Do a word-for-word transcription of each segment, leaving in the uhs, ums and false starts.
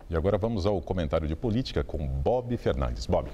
E agora vamos ao comentário de política com Bob Fernandes. Bob.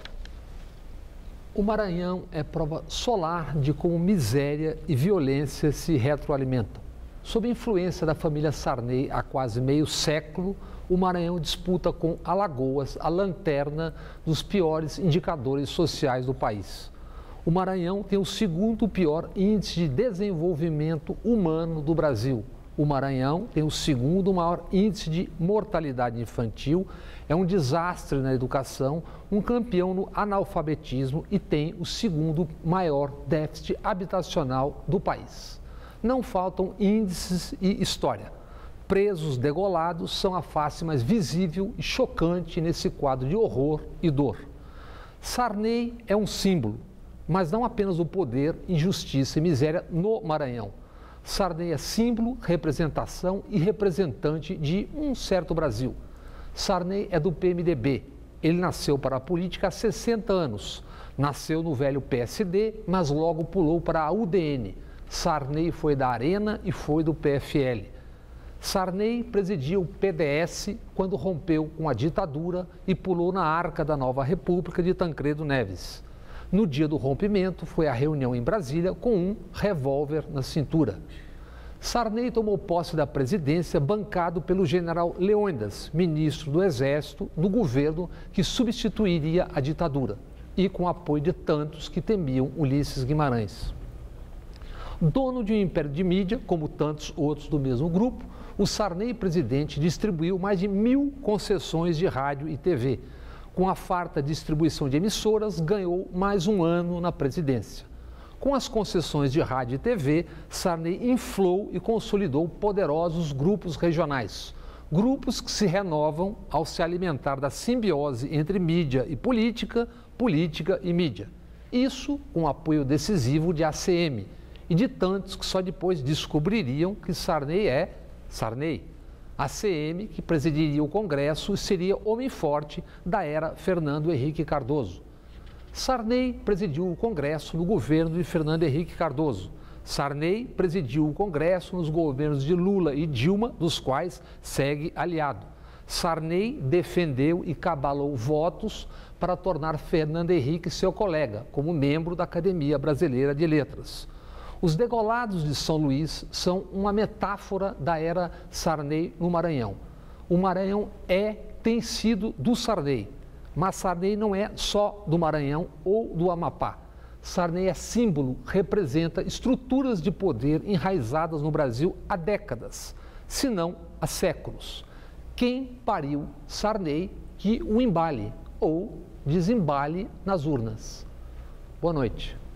O Maranhão é prova solar de como miséria e violência se retroalimentam. Sob a influência da família Sarney há quase meio século, o Maranhão disputa com Alagoas a lanterna dos piores indicadores sociais do país. O Maranhão tem o segundo pior índice de desenvolvimento humano do Brasil. O Maranhão tem o segundo maior índice de mortalidade infantil, é um desastre na educação, um campeão no analfabetismo e tem o segundo maior déficit habitacional do país. Não faltam índices e história. Presos degolados são a face mais visível e chocante nesse quadro de horror e dor. Sarney é um símbolo, mas não apenas do poder, injustiça e miséria no Maranhão. Sarney é símbolo, representação e representante de um certo Brasil. Sarney é do P M D B. Ele nasceu para a política há sessenta anos. Nasceu no velho P S D, mas logo pulou para a U D N. Sarney foi da Arena e foi do P F L. Sarney presidia o P D S quando rompeu com a ditadura e pulou na arca da nova República de Tancredo Neves. No dia do rompimento, foi à reunião em Brasília com um revólver na cintura. Sarney tomou posse da presidência bancado pelo general Leônidas, ministro do Exército do governo que substituiria a ditadura, e com apoio de tantos que temiam Ulisses Guimarães. Dono de um império de mídia, como tantos outros do mesmo grupo, o Sarney presidente distribuiu mais de mil concessões de rádio e T V. Com a farta distribuição de emissoras, ganhou mais um ano na presidência. Com as concessões de rádio e T V, Sarney inflou e consolidou poderosos grupos regionais. Grupos que se renovam ao se alimentar da simbiose entre mídia e política, política e mídia. Isso com apoio decisivo de A C M e de tantos que só depois descobririam que Sarney é Sarney. A C M, que presidiria o Congresso e seria homem forte da era Fernando Henrique Cardoso. Sarney presidiu o Congresso no governo de Fernando Henrique Cardoso. Sarney presidiu o Congresso nos governos de Lula e Dilma, dos quais segue aliado. Sarney defendeu e cabalou votos para tornar Fernando Henrique seu colega, como membro da Academia Brasileira de Letras. Os degolados de São Luís são uma metáfora da era Sarney no Maranhão. O Maranhão é, tem sido do Sarney, mas Sarney não é só do Maranhão ou do Amapá. Sarney é símbolo, representa estruturas de poder enraizadas no Brasil há décadas, se não há séculos. Quem pariu Sarney que o embale ou desembale nas urnas. Boa noite.